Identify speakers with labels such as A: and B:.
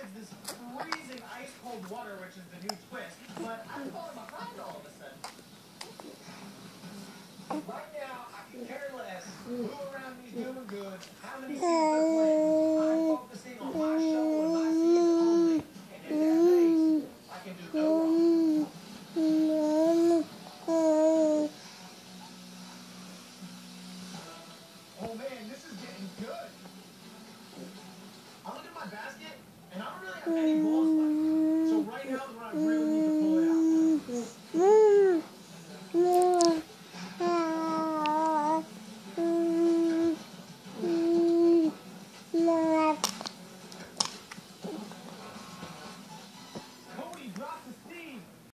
A: besides this freezing ice cold water, which is the new twist, but I'm falling behind all of a sudden. Right now, I can care less who around me's doing good, how many seeds they're playing. I'm focusing on my show and my seeds only. And in that race, I can do no wrong. Oh man, this is getting good. I look at my basket, and I don't really have any balls